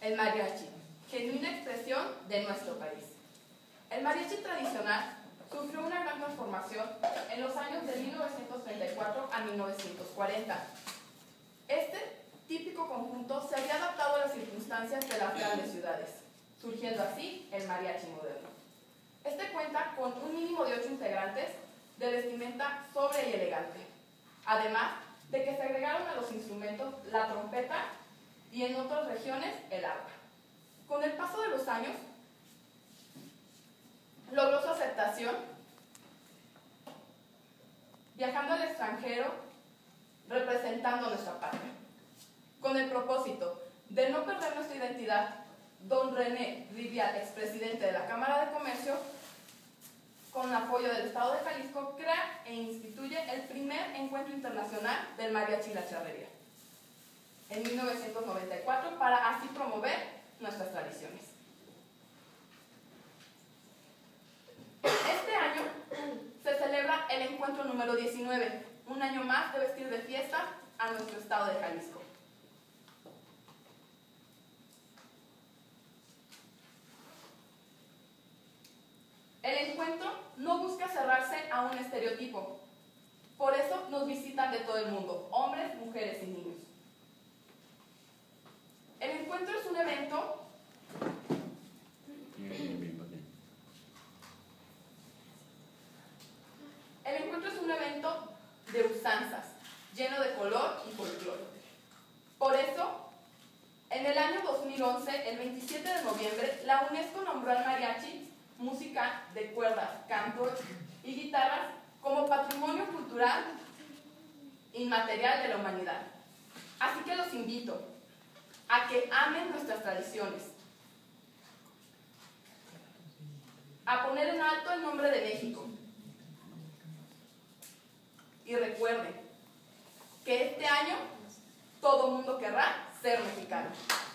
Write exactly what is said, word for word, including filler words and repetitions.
El mariachi, genuina expresión de nuestro país. El mariachi tradicional sufrió una gran transformación en los años de mil novecientos treinta y cuatro a mil novecientos cuarenta. Este típico conjunto se había adaptado a las circunstancias de las grandes ciudades, surgiendo así el mariachi moderno. Este cuenta con un mínimo de ocho integrantes de vestimenta sobria y elegante, además de que se agregaron a los instrumentos la trompeta y en otras regiones el arpa. Con el paso de los años, logró su aceptación viajando al extranjero representando nuestra patria. Con el propósito de no perder nuestra identidad, don René Rivial, expresidente de la Cámara de Comercio, con apoyo del Estado de Jalisco, crea e instituye el primer encuentro internacional del mariachi y la charrería en mil novecientos noventa y cuatro para así promover nuestras tradiciones. Este año se celebra el encuentro número diecinueve, un año más de vestir de fiesta a nuestro estado de Jalisco. El encuentro no busca cerrarse a un estereotipo, por eso nos visitan de todo el mundo, hombres, mujeres y niños. El encuentro es un evento El encuentro es un evento de usanzas, lleno de color y folclore. Por eso, en el año dos mil once, el veintisiete de noviembre, la UNESCO nombró al mariachi música de cuerdas, cantos y guitarras como patrimonio cultural inmaterial de la humanidad. Así que los invito a que amen nuestras tradiciones, a poner en alto el nombre de México. Y recuerden que este año todo mundo querrá ser mexicano.